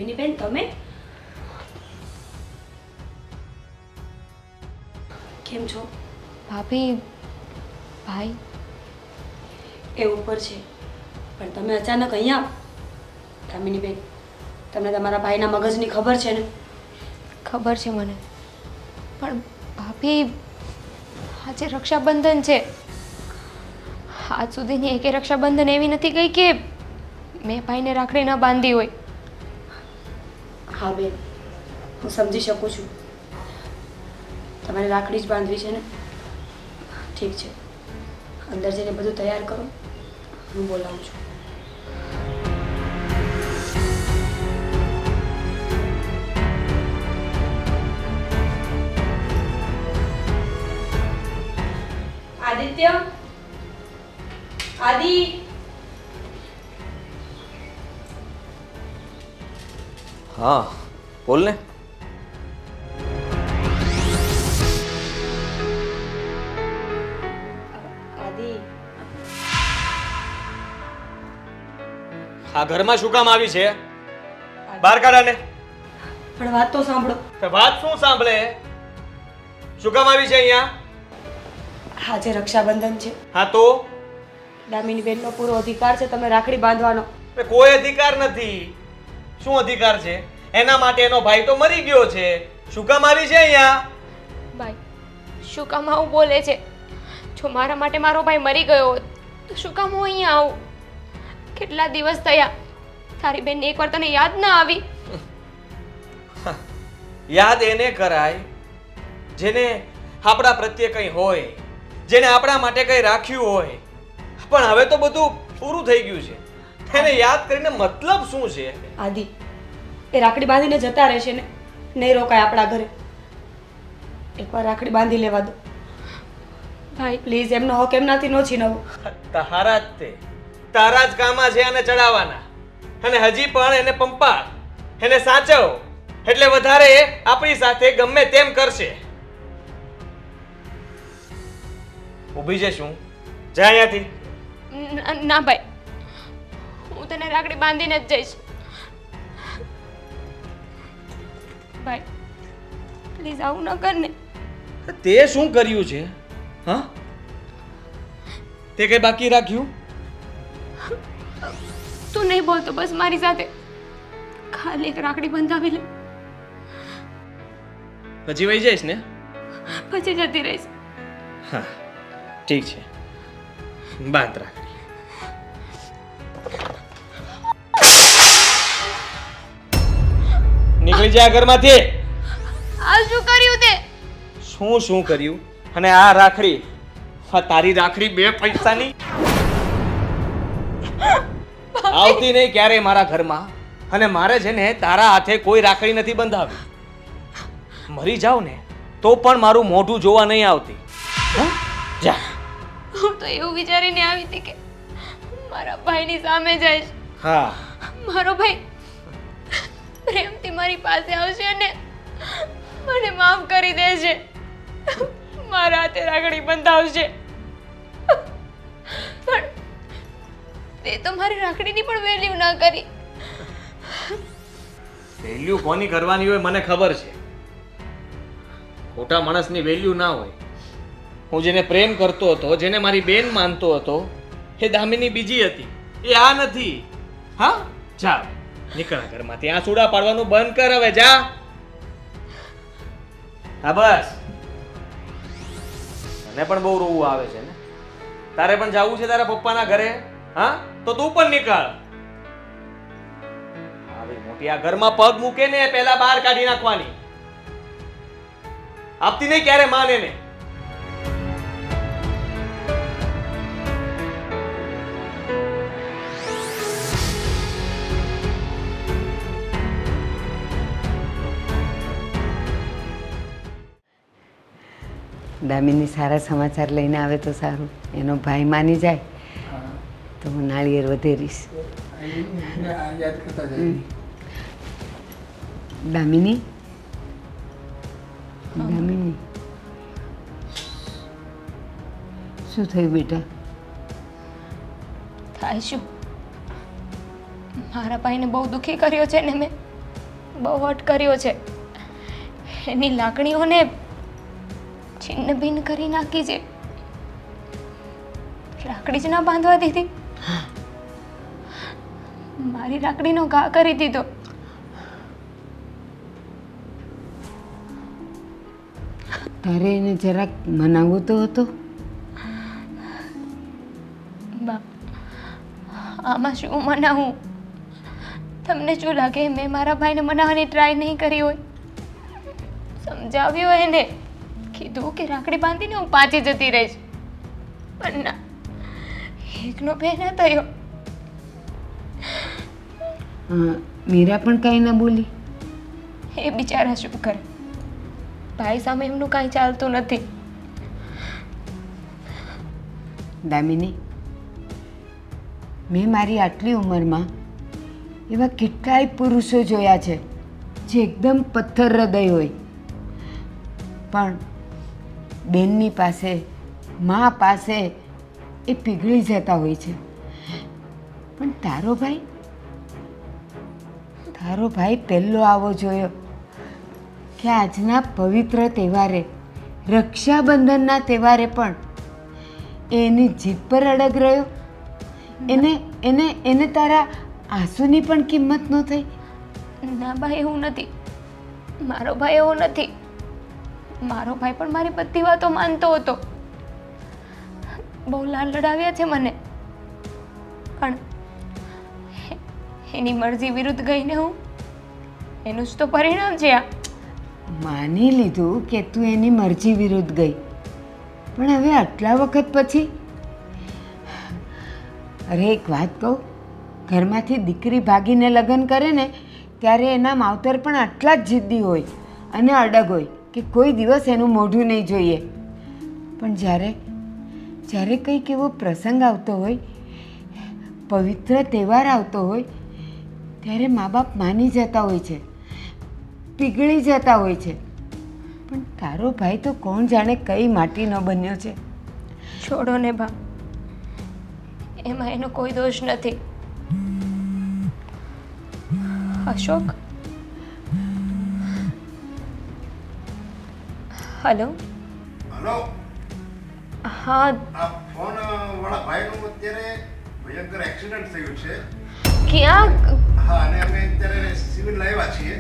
દામિની બેન તમે કેમ છો? ભાભી ભાઈ એ ઉપર છે પણ તમે અચાનક અહીંયા દામિની બેન તમને તમારા ભાઈના મગજની ખબર છે ને? ખબર છે મને, પણ ભાભી આજે રક્ષાબંધન છે. આજ સુધીની એકે રક્ષાબંધન એવી નથી ગઈ કે મેં ભાઈને રાખડી ન બાંધી હોય. હા બેન, હું સમજી શકું છું. તમારે રાખડી જ બાંધવી છે ને? ઠીક છે, અંદર જઈને બધું તૈયાર કરો, હું બોલાવું છું. આદિત્ય, આદિ, हाँ बोल ने। આદિ, આ ઘરમાં શું કામ આવી છે? બહાર કાઢાને. પણ વાત તો સાંભળો. વાત શું સાંભળે? શું કામ આવી છે અહીંયા? આજે રક્ષાબંધન છે. હા તો દામિની બેનનો પૂરો અધિકાર છે તમે રાખડી બાંધવાનો. કોઈ અધિકાર નથી. શું અધિકાર છે? એના માટે એનો ભાઈ તો મરી ગયો છે. શું કામ આવી છે અહીંયા? ભાઈ શું કામ આવું બોલે છે? જો મારા માટે મારો ભાઈ મરી ગયો હોત તો શું કામ હું અહીંયા આવું? કેટલા દિવસ થયા, તારી બેનને એકવાર તને યાદ ના આવી? યાદ એને કરાય જેને આપણા પ્રત્યે કંઈ હોય, જેને આપણા માટે કંઈ રાખ્યું હોય. પણ હવે તો બધું પૂરું થઈ ગયું છે. એને યાદ કરીને મતલબ શું છે? આદિ, એ રાખડી બાંધીને જતા રહેશે ને, નહીં રોકાય આપણા ઘરે. એકવાર રાખડી બાંધી લેવા દો ભાઈ પ્લીઝ. એમનો હક એમનાથી ન છીનવો. તારા જ તે તારા જ કામમાં છે એને ચડાવવાના, અને હજી પણ એને પંપા, એને સાચવ, એટલે વધારે આપણી સાથે ગમે તેમ કરશે. ઊભી છે શું? જા અહીંયાથી. ના ભાઈ, હું તને રાખડી બાંધીને જ જઈશ. ભાઈ પ્લીઝ આવું ન કર ને. તે શું કર્યું છે? હા, તે કઈ બાકી રાખ્યું? તું નહીં બોલતો બસ મારી સાથે. ખાલી એક રાખડી બંધાવી લે, પછી વહી જઈશ ને? પછી જતી રહીશ. હા ઠીક છે, બાંધ રાખડી. નીકળી જા ઘરમાંથી. આ શું કર્યું તે? શું કર્યું? અને આ રાખડી, આ તારી રાખડી 2 પૈસાની આવતી નહીં ક્યારે મારા ઘરમાં. અને મારે છે ને તારા હાથે કોઈ રાખડી નથી બંધાવી. મરી જાવ ને તો પણ મારું મોઢું જોવા નહીં આવતી. જા. હું તો એવું વિચારીને આવી હતી કે મારા ભાઈની સામે જઈશ. હા, મારો ભાઈ પ્રેમથી મારી પાસે આવશે અને મને માફ કરી દેશે, મારા હાથે રાખડી બંધાવશે. પણ તે તો મારી રાખડીની પણ વેલ્યુ ના કરી. વેલ્યુ કોની કરવાની હોય મને ખબર છે. ખોટા માણસની વેલ્યુ ના હોય. હું જેને પ્રેમ કરતો હતો, જેને મારી બેન માનતો હતો, એ દામિની બીજી હતી, એ આ નથી. હા જા, નીકળ ઘરમાંથી. આ સુડા પાડવાનું બંધ કર હવે. જા. હા બસ. મને પણ બહુ રોવું આવે છે ને. તારે પણ જાવું છે તારા પપ્પાના ઘરે? હા તો તું પણ નીકળ. આવી મોટી આ ઘરમાં પગ મૂકે ને પહેલા બહાર કાઢી નાખવાની. આપતી નહીં ક્યારે માને ને. દામિની સારા સમાચાર લઈને આવે તો સારું. એનો ભાઈ માની જાય તો હું નાળિયેર વધેરીશ. દામિની, દામિની, શું થયું બેટા? થાય શું? મારા ભાઈને બહુ દુખી કર્યો છે ને મેં. બહુ હટ કર્યો છે. એની લાગણીઓને છિન્ન ભિન્ન કરી નાખી છે. રાખડી જ ના બાંધવા દીધી. મારી રાખડીનો ઘા કરી દીધો. તારે એને જરાક મનાવવો તો હતો. બા, આમાં શું મનાવું? તમને શું લાગે મેં મારા ભાઈને મનાવવાની ટ્રાય નહીં કરી હોય? સમજાવ્યો એને, કીધું કે રાખડી બાંધીને હું પાછી જતી રહીશ, પણ ના, એકનો બે ના થયો. મીરા પણ કાંઈ ના બોલી. એ બિચારા શું કરે? ભાઈ સામે એમનું કાંઈ ચાલતું નથી. દામિની, મેં મારી આટલી ઉંમરમાં એવા કેટલાય પુરુષો જોયા છે જે એકદમ પથ્થર હૃદય હોય, પણ બેનની પાસે, મા પાસે એ પીગળી જતા હોય છે. પણ તારો ભાઈ પહેલો આવો જોયો કે આજના પવિત્ર તહેવારે, રક્ષાબંધનના તહેવારે પણ એની જીભ પર અડગ રહ્યો. એને તારા આંસુની પણ કિંમત ન થઈ. ના ભાઈ, એવું નથી. મારો ભાઈ એવો નથી. મારો ભાઈ પણ મારી બધી વાતો માનતો હતો. બહુ લાડ લડાવ્યા છે મને, પણ એની મરજી વિરુદ્ધ ગઈને હું, એનું જ તો પરિણામ છે આ. માની લીધું કે તું એની મરજી વિરુદ્ધ ગઈ, પણ હવે આટલા વખત પછી, અરે એક વાત કહું, ઘરમાંથી દીકરી ભાગીને લગ્ન કરે ને ત્યારે એના માવતર પણ આટલા જ જિદ્દી હોય અને અડગ હોય કે કોઈ દિવસ એનું મોઢું નહીં જોઈએ. પણ જ્યારે કંઈક એવો પ્રસંગ આવતો હોય, પવિત્ર તહેવાર આવતો હોય, ત્યારે મા બાપ માની જતા હોય છે, પીગળી જતા હોય છે. પણ તારો ભાઈ તો કોણ જાણે કઈ માટીનો બન્યો છે. છોડો ને બા, એમાં એનો કોઈ દોષ નથી. અશોક, હેલો. હેલો. હા. આ ફોન વાળા ભાઈનું અત્યારે ભયંકર એક્સિડન્ટ થયું છે. ક્યાં? હા, અને અમે અત્યારે સિવિલ લાવ્યા છીએ.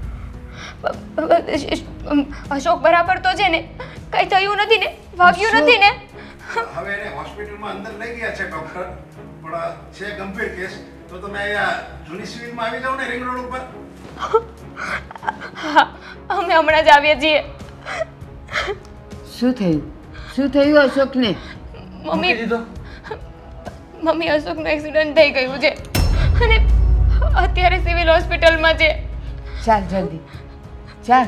અશોક બરાબર તો છે ને? કઈ થયું નથી ને? વાગ્યું નથી ને? હવે એને હોસ્પિટલમાં અંદર લઈ ગયા છે ડોક્ટર, પણ છે ગંભીર કેસ. તો તમે અહીંયા જૂની સિવિલમાં આવી જાઓ ને, રિંગ રોડ ઉપર. હા, અમે હમણાં જ આવ્યા છીએ. શું થયું અશોકને? મમ્મી, અશોકનું એક્સિડન્ટ થઈ ગયું છે અને અત્યારે સિવિલ હોસ્પિટલમાં છે. ચાલ જલ્દી, ચાલ.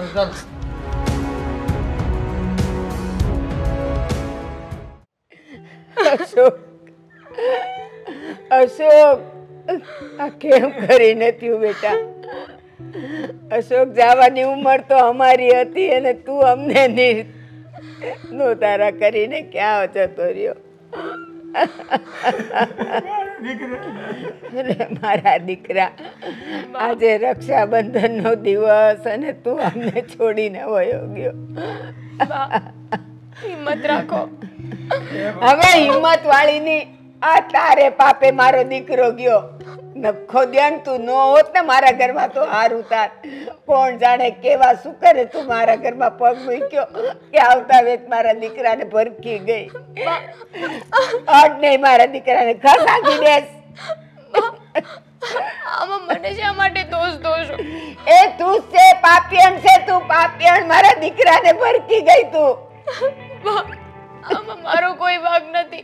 અશોક, આ કેમ કરીને થયું બેટા? અશોક, જવાની ઉંમર તો અમારી હતી અને તું અમને તારા કરીને ક્યાં જતો રહ્યો? મારા દીકરા, આજે રક્ષાબંધનનો દિવસ અને તું અમને છોડીને વયો ગયો. હિંમત રાખો. હવે હિંમત વાળીની આ તારે પાપે મારો દીકરો ગયો. નખો ધ્યાન તું ન હોત ને મારા ઘરમાં તો હારું તાર. કોણ જાણે કેવા શું કરે તું મારા ઘરમાં પગ મૂક્યો કે આવતા વેત મારા દીકરાને ભરકી ગઈ. અડ નહીં મારા દીકરાને ઘર નાખી દેસ. આમાં મને શા માટે દોષ દોષો? એ તું છે પાપિયણ છે, તું પાપિયણ. મારા દીકરાને ભરકી ગઈ તું. આમાં મારો કોઈ ભાગ નથી.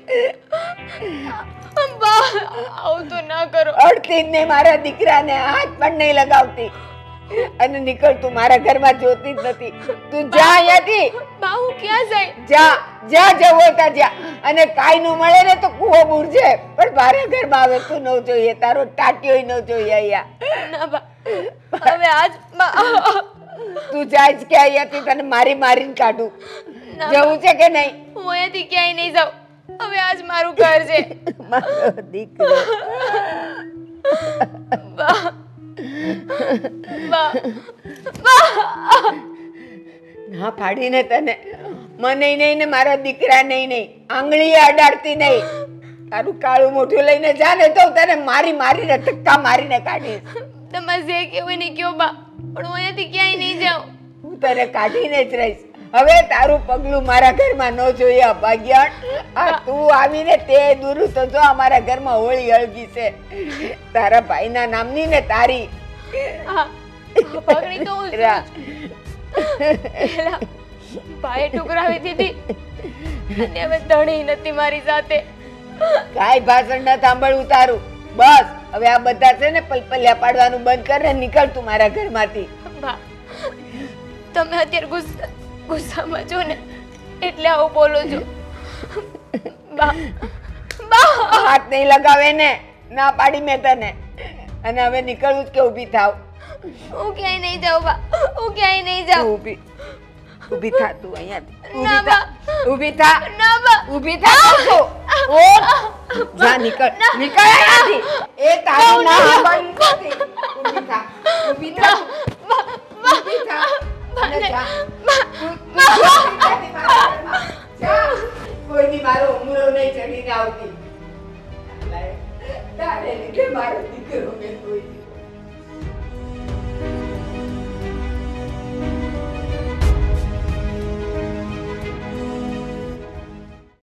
આવું તો ના કરો. અડતી ને મારા દીકરાને હાથ પણ નહીં લગાવતી અને નીકળ. તું મારા ઘરમાં જોતી જ નથી. તું જા અહીંયાથી. બા, હું ક્યાં જાય? જા જવું હોય ત્યાં જા. અને કાઈ નું મળે ને તો કૂવો બુરજે, પણ મારા ઘરમાં આવે તું ન જોઈએ. તારો ટાટિયો ન જોઈએ અહીંયા. ના બા, હવે આજ તું જાય જ કે અહીંયાથી તને મારીને કાઢું. જવું છે કે નહીં? હું અહીંયાથી ક્યાંય નહીં જાઉં. હવે આજ મારું ઘર છે. મારો દીકરો. ના પાડીને તને મને નહીં ને મારા દીકરા નહીં આંગળીએ અડાડતી નહીં. તારું કાળું મોઢું લઈને જા ને તો તને મારી મારીને ધક્કા મારીને કાઢીશ. તમારે જે કેવું નહીં કયો બા, પણ હું અહીંયાથી ક્યાંય નહીં જાઉં. હું તને કાઢીને જ રહીશ. હવે તારું પગલું મારા ઘરમાં ન જોઈએ અભાગ્યણ. આ તું આવીને તે દૂર તો જો અમારા ઘરમાં હોળી હળગી છે તારા ભાઈના નામની ને તારી. પગડી તો હું ભાઈ ટુકરાવી દીધી અને હવે ધણી નથી મારી સાથે. કાઈ ભાષણ ન સાંભળવું તારું. બસ હવે આ બધા છે ને પલપલિયા પાડવાનું બંધ કર ને નીકળ તું મારા ઘરમાંથી. તમે અત્યારે ગુસ્સામાં છો ને એટલે આવું બોલો છો. હાથ નહીં લગાવે ને, ના પાડી મેં તને. અને હવે નીકળવું જ કે ઊભી થાવ. હું ક્યાંય નહીં જાઉં બા, હું ક્યાંય નહીં જાઉં. ઊભી થા તું અહીંયાથી. ના બા, ઊભી થા. ના બા, ઊભી થા તું. ઓ જા નીકળ અહીંયાથી. એ તારું ના ઊભી થા. ઊભી થા. ઊભી થા. કોઈની મારો ઉમરો નહીં ચડીને આવતી. તારે લીધે મારો દીકરો મેં કોઈ